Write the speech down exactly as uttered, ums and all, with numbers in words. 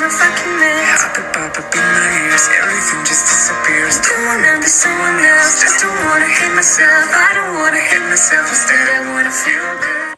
if I can miss. Yeah, I could pop up in my ears, everything just disappears. Don't wanna be someone else, just don't wanna hate myself. I don't wanna hate myself, instead I wanna feel good.